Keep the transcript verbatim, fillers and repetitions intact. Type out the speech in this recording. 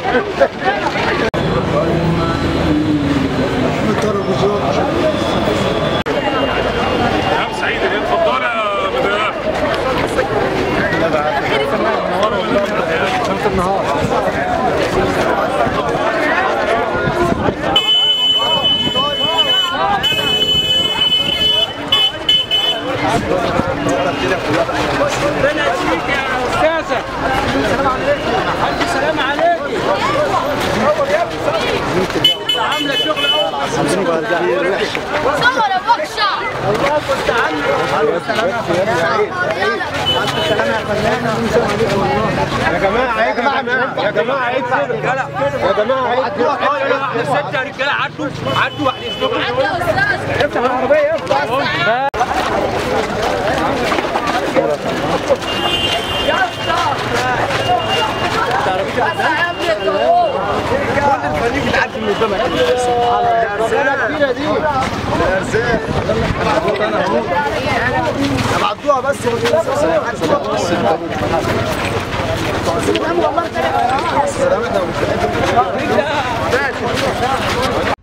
ايام سعيده دي، اتفضلي يا مدام. شمس النهار. ربنا يشفيك يا استاذه. السلام عليكم. الف سلام عليكم. عامله شغل اول. صور يا بكشه. الله كنت عنك. الف سلام يا فنانه. الف سلام يا فنانه. يا جماعه عيد يا جماعه يا جماعه عيد كده يا جماعه عيد كده. واحده ست يا رجاله عدوا عدوا واحد يسلكوا. عدوا يا استاذ. افتح العربيه افتح. كل الفريق يتعدي من قدامك. سبحان الله. ربنا كبيره دي. يا ارزاق. ابعتوها بس ما تنسوش.